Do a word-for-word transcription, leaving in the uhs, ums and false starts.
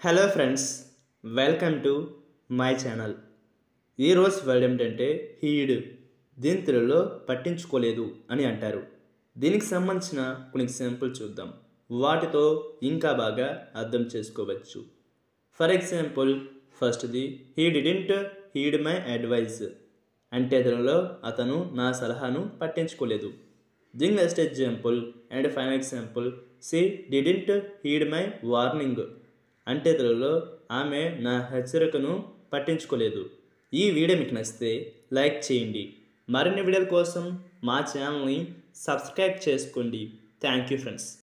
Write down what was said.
Hello friends, welcome to my channel. ఈరోజు word ఏమిటంటే heed. దీని తెలుగులో పట్టించుకోలేదు అని అంటారు. దీనికి సంబంధించిన కొన్ని ఎగ్జాంపుల్ చూద్దాం. వాటితో ఇంకా బాగా అర్థం చేసుకోవచ్చు. ఫర్ ఎగ్జాంపుల్, ఫస్ట్ది he didn't heed my advice అంటే తెలుగులో అతను నా సలహాను పట్టించుకోలేదు. దీని next example and final example, she didn't heed my warning అంటే తెలుగులో ఆమె నా హెచ్చరికను పట్టించుకోలేదు. ఈ వీడియో మీకు నచ్చితే లైక్ చేయండి. మరిన్ని వీడియోల కోసం మా ఛానల్ని సబ్స్క్రైబ్ చేసుకోండి. Thank you friends.